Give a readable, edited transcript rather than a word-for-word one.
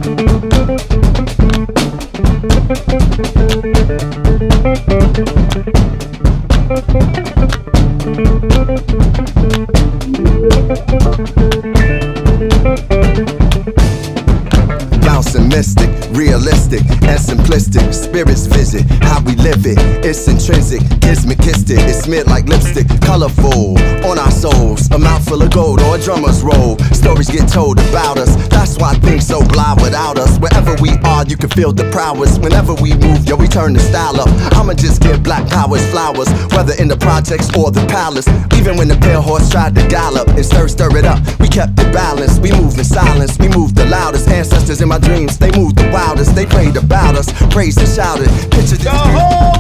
Bouncing mystic, realistic and simplistic. Spirits visit how we live it. It's intrinsic, kismet kissed it. It's smeared like lipstick, colorful on our souls. A mouthful of gold or a drummer's roll. Stories get told about us. That's why things so blind without us. Wherever we are, you can feel the prowess. Whenever we move, yo, we turn the style up. I'ma just give black powers flowers, whether in the projects or the palace. Even when the pale horse tried to gallop and stir it up, we kept it balanced. We moved in silence, we moved the loudest. Ancestors in my dreams, they moved the wildest. They prayed about us, praised and shouted. Picture this.